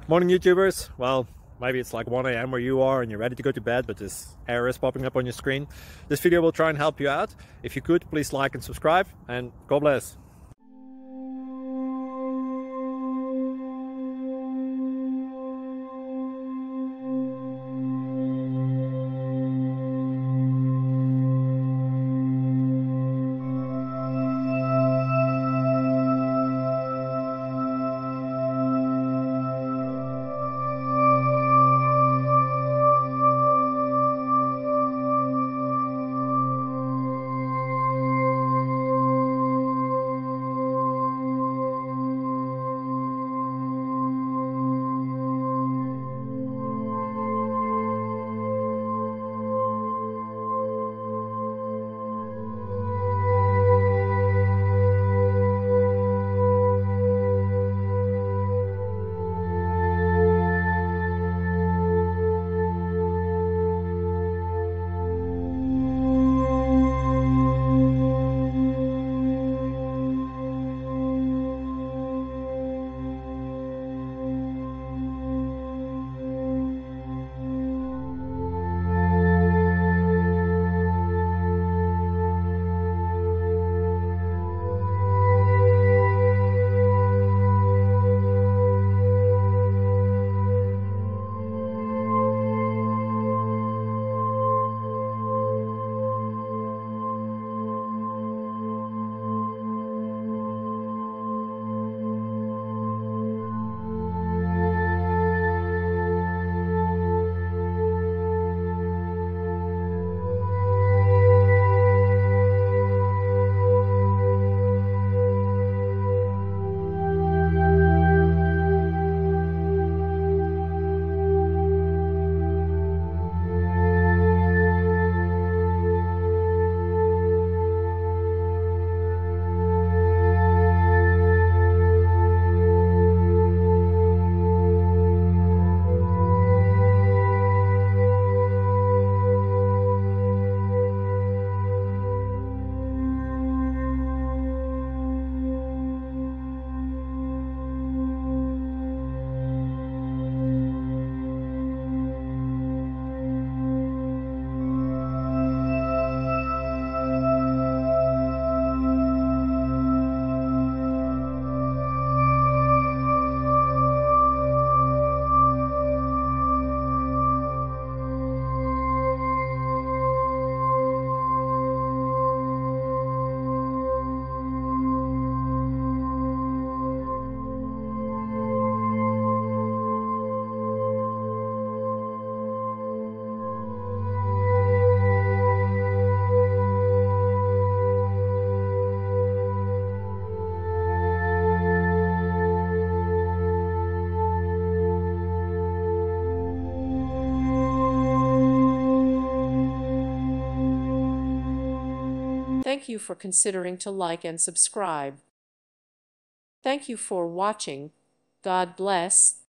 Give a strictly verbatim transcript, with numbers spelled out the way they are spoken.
Morning YouTubers. Well, maybe it's like one A M where you are and you're ready to go to bed, but this error is popping up on your screen. This video will try and help you out. If you could, please like and subscribe, and God bless. Thank you for considering to like and subscribe. Thank you for watching. God bless.